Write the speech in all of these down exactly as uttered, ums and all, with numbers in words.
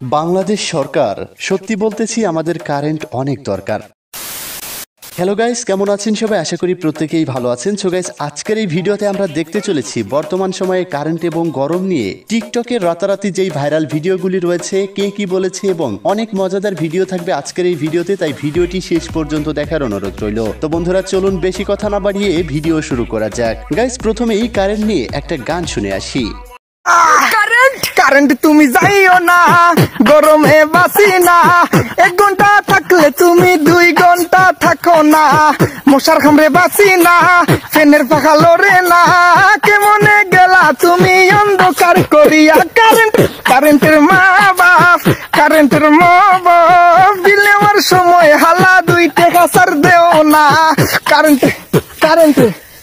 বাংলাদেশ সরকার সত্যি বলতেছি আমাদের কারেন্ট অনেক দরকার। হ্যালো গাইস, কেমন আছেন সবাই? আশা করি প্রত্যেকেই ভালো আছেন। সো গাইস, আজকের এই ভিডিওতে আমরা দেখতে চলেছি বর্তমান সময়ে কারেন্ট এবং গরম নিয়ে টিকটকের রাতারাতি যেই ভাইরাল ভিডিওগুলি রয়েছে, কে কি বলেছে এবং অনেক মজাদার ভিডিও থাকবে আজকের এই ভিডিওতে, তাই ভিডিওটি শেষ পর্যন্ত দেখার অনুরোধ রইল। তো বন্ধুরা, চলুন বেশি কথা না বাড়িয়ে ভিডিও শুরু করা যাক। গাইস, প্রথমেই কারেন্ট নিয়ে একটা গান শুনে আসি। কারেন্ট কারেন্ট তুমি যাইও না, গরমে বাসি না, এক ঘন্টা থাকলে তুমি দুই ঘন্টা থাকো না, মশার খামরে বাসি না, ফ্যানের পাখা লড়ে না, কেমনে গেলা তুমি অন্ধকার করিয়া। কারেন্ট কারেন্টের মা বাপ, কারেন্টের মা বাপ, বিল নেওয়ার সময় হালা দুই টাকা সার দেও না। কারেন্ট কারেন্ট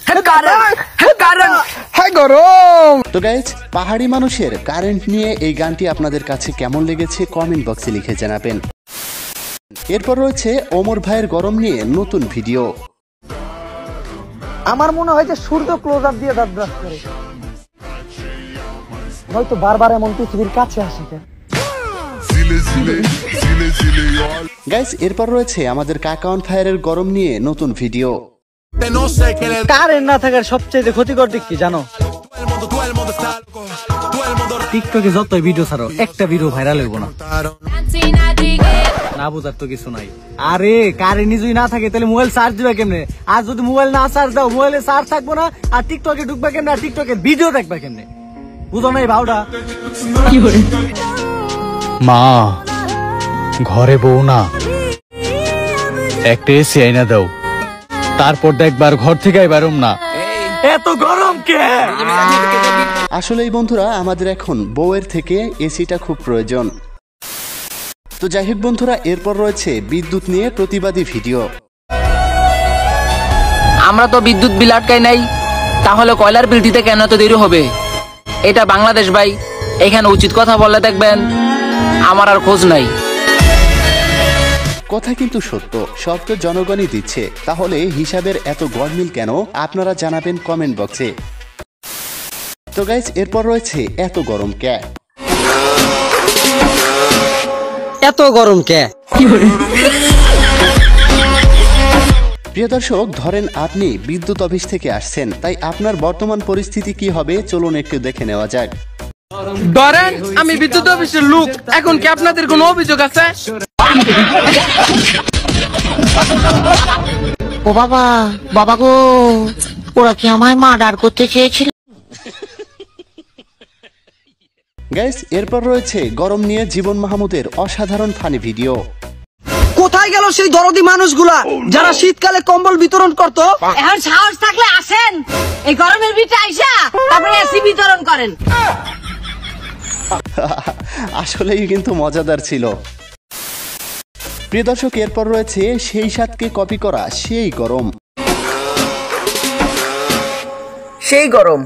তো গাইজ, পাহাড়ি মানুষের কারেন্ট নিয়ে এই গানটি আপনাদের কাছে কেমন লেগেছে কমেন্ট বক্সে লিখে জানাবেন। এরপর রয়েছে ওমর ভাইয়ের গরম নিয়ে নতুন ভিডিও। আমার মনে হয় যে সূর্য ক্লোজ আপ দিয়ে দাঁত ব্রাশ করে, হয়তো বারবার এমন পৃথিবীর কাছে আসে। গাইজ, এরপর রয়েছে আমাদের কাকাউন ফায়ারের গরম নিয়ে নতুন ভিডিও। কারেন্ট না থাকার সবচেয়ে ক্ষতিকর দিক কি জানো? টিকটকে যত ভিডিও ছাড়ো, একটা ভিডিও ভাইরাল হইব না। না বুঝার তো কিছু নাই। আরে কারেন্ট যদি না থাকে তাহলে মোবাইল চার্জ দিবে কেমনে? আর যদি মোবাইল না চার্জ দাও, মোবাইলে চার্জ থাকবো না, আর টিকটকে ঢুকবে কেমনে, আর টিকটকে ভিডিও দেখবে কেমনে? বুঝো নাই ভাওটা? মা, ঘরে বউ না, একটা এসি আইনা দাও, তারপর দেখবার ঘর থেকে বাইরম না। এত গরম কে? আসলে এই বন্ধুরা, আমাদের এখন বউয়ের থেকে এসিটা খুব প্রয়োজন। তো যাই হোক বন্ধুরা, এরপর রয়েছে বিদ্যুৎ নিয়ে প্রতিবাদী ভিডিও। আমরা তো বিদ্যুৎ বিল আটকাই নাই, তাহলে কয়লার বিল দিতে কেন তো দেরি হবে? এটা বাংলাদেশ ভাই, এখানে উচিত কথা বললে দেখবেন আমার আর খোঁজ নাই। কথা কিন্তু সত্য, সব তো জনগণই দিচ্ছে, তাহলে হিসাবের এত গরমিল কেন? আপনারা জানাবেন কমেন্ট বক্সে। তো গাইজ, এরপর রয়েছে এত গরম কে? এত গরম কে? প্রিয় দর্শক, ধরেন আপনি বিদ্যুৎ অফিস থেকে আসছেন, তাই আপনার বর্তমান পরিস্থিতি কি হবে চলুন একটু দেখে নেওয়া যাক। ধরেন আমি বিদ্যুৎ অফিসের লোক, এখন কি আপনাদের কোনো অভিযোগ আছে? ও বাবা, বাবা গো, ওরা কি আমায় মার্ডার করতে চেয়েছিল? গাইস, এরপর রয়েছে গরম নিয়ে জীবন মাহমুদের অসাধারণ ফানি ভিডিও। কোথায় গেল সেই দরদি মানুষগুলা যারা শীতকালে কম্বল বিতরণ করত? এখন সাহস থাকলে আসেন, এই গরমের ভিতরে আইসা তারপরে এসি বিতরণ করেন। আসলেই কিন্তু মজাদার ছিল। প্রিয় দর্শক, এরপর রয়েছে সেই সাতকে কপি করা সেই গরম। সেই গরম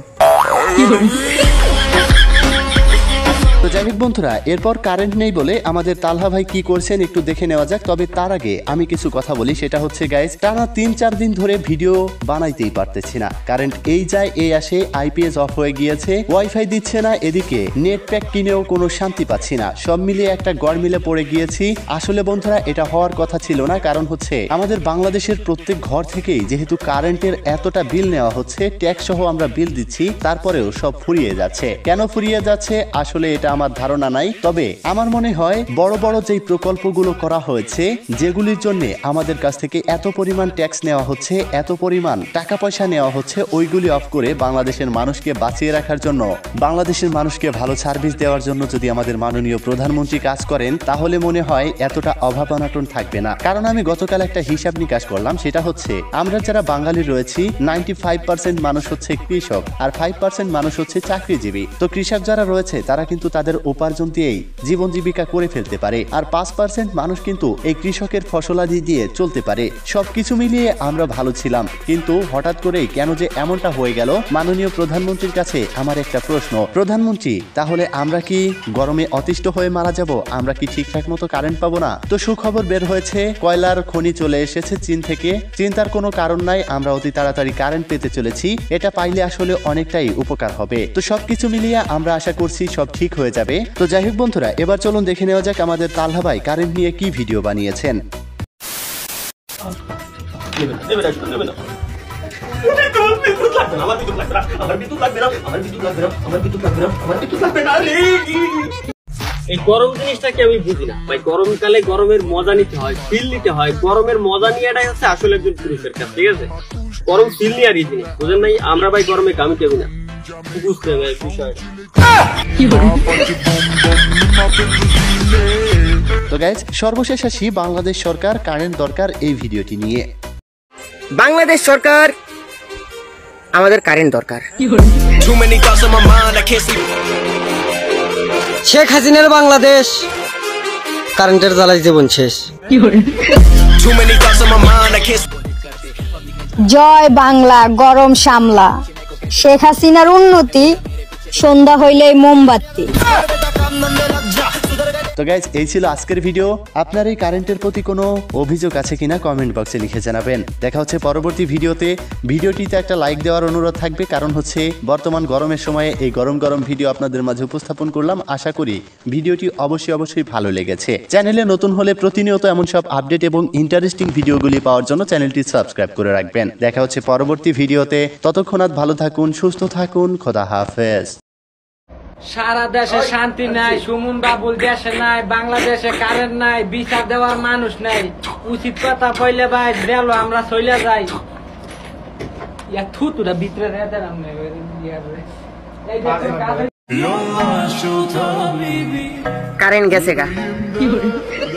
তো যাই হোক বন্ধুরা, এরপর কারেন্ট নেই বলে আমাদের তালহা ভাই কি করছেন একটু দেখে নেওয়া যাক। তবে তার আগে আমি কিছু কথা বলি, সেটা হচ্ছে গাইস, টানা তিন চার দিন ধরে ভিডিও বানাইতেই পারতেছি না। কারেন্ট এই যায় এই আসে, আইপিএস অফ হয়ে গিয়েছে, ওয়াইফাই দিচ্ছে না, এদিকে নেট প্যাক কিনেও কোনো শান্তি পাচ্ছি না। সব মিলিয়ে একটা গড়মিলে পড়ে গিয়েছি। আসলে বন্ধুরা, এটা হওয়ার কথা ছিল না, কারণ হচ্ছে আমাদের বাংলাদেশের প্রত্যেক ঘর থেকেই যেহেতু কারেন্টের এতটা বিল নেওয়া হচ্ছে, ট্যাক্স সহ আমরা বিল দিচ্ছি, তারপরেও সব ফুরিয়ে যাচ্ছে। কেন ফুরিয়ে যাচ্ছে আসলে এটা আমার ধারণা নাই। তবে আমার মনে হয় বড় বড় যেই প্রকল্পগুলো করা হয়েছে, যেগুলির জন্য আমাদের কাছ থেকে এত পরিমাণ ট্যাক্স নেওয়া হচ্ছে, এত পরিমাণ টাকা পয়সা নেওয়া হচ্ছে, ওইগুলি অফ করে বাংলাদেশের মানুষকে বাঁচিয়ে রাখার জন্য, বাংলাদেশের মানুষকে ভালো সার্ভিস দেওয়ার জন্য যদি আমাদের মাননীয় প্রধানমন্ত্রী কাজ করেন, তাহলে মনে হয় এতটা অভাব অনাটন থাকবে না। কারণ আমি গতকাল একটা হিসাব নিকাশ করলাম, সেটা হচ্ছে আমরা যারা বাঙালি রয়েছি, নাইনটি ফাইভ পার্সেন্ট মানুষ হচ্ছে কৃষক আর ফাইভ পার্সেন্ট মানুষ হচ্ছে চাকরিজীবী। তো কৃষক যারা রয়েছে তারা কিন্তু তাদের উপার্জন দিয়েই জীবন জীবিকা করে ফেলতে পারে, আর পাঁচ পার্সেন্ট মানুষ কিন্তু এই কৃষকের ফসলাদি দিয়ে চলতে পারে। সবকিছু মিলিয়ে আমরা ভালো ছিলাম, কিন্তু হঠাৎ করেই কেন যে এমনটা হয়ে গেল? মাননীয় প্রধানমন্ত্রীর কাছে আমার একটা প্রশ্ন, প্রধানমন্ত্রী, তাহলে আমরা কি গরমে অতিষ্ঠ হয়ে মারা যাব? আমরা কি ঠিকঠাক মতো কারেন্ট পাবো না? তো সুখবর বের হয়েছে, কয়লার খনি চলে এসেছে চীন থেকে। চিন্তার কোনো কারণ নাই, আমরা অতি তাড়াতাড়ি কারেন্ট পেতে চলেছি। এটা পাইলে আসলে অনেকটাই উপকার হবে। তো সবকিছু মিলিয়ে আমরা আশা করছি সব ঠিক হয়ে যাবে। তো যাই হোক বন্ধুরা, এবার চলুন দেখে নেওয়া যাক আমাদের তালহা ভাই কারেন্ট নিয়ে কি ভিডিও বানিয়েছেন। এই গরম জিনিসটাকে আমি বুঝি না ভাই। গরমকালে গরমের মজা নিতে হয়, ফিল নিতে হয়। গরমের মজা নিয়েটাই হচ্ছে আসলে একজন পুরুষের কাজ, ঠিক আছে? গরম ফিল নিয়ে আর জিনিস বুঝেন নাই। আমরা ভাই গরমে কামি কেবি না, বুঝতে হবে বিষয়টা। তো গাইজ, সর্বশেষ আসি বাংলাদেশ সরকার কারেন্ট দরকার এই ভিডিওটি নিয়ে। বাংলাদেশ সরকার আমাদের কারেন্ট দরকার। শেখ হাসিনার বাংলাদেশ কারেন্টের জ্বালায় জীবন শেষ। জয় বাংলা, গরম সামলা, শেখ হাসিনার উন্নতি, সন্ধ্যা হইলেই মোমবাতি। তো গাইজ, এই ছিল আজকের ভিডিও। আপনার এই কারেন্টের প্রতি কোনো অভিযোগ আছে কিনা কমেন্ট বক্সে লিখে জানাবেন। দেখা হচ্ছে পরবর্তী ভিডিওতে। ভিডিওটিতে একটা লাইক দেওয়ার অনুরোধ থাকবে, কারণ হচ্ছে বর্তমান গরমের সময়ে এই গরম গরম ভিডিও আপনাদের মাঝে উপস্থাপন করলাম। আশা করি ভিডিওটি অবশ্যই অবশ্যই ভালো লেগেছে। চ্যানেলে নতুন হলে প্রতিনিয়ত এমন সব আপডেট এবং ইন্টারেস্টিং ভিডিওগুলি পাওয়ার জন্য চ্যানেলটি সাবস্ক্রাইব করে রাখবেন। দেখা হচ্ছে পরবর্তী ভিডিওতে। ততক্ষণাৎ ভালো থাকুন, সুস্থ থাকুন, খোদা হাফেজ। সারা দেশে শান্তি নাই, সুমন বাবুল দেশে নাই, বাংলাদেশে কারেন্ট নাই, বিচার দেওয়ার মানুষ নাই। উচিত কথা কইলে ভাই দেলো আমরা চলে যাই। ইয়া থুতুরা ভিতরে রেতে রামনে এই কারেন্ট গেছে গা।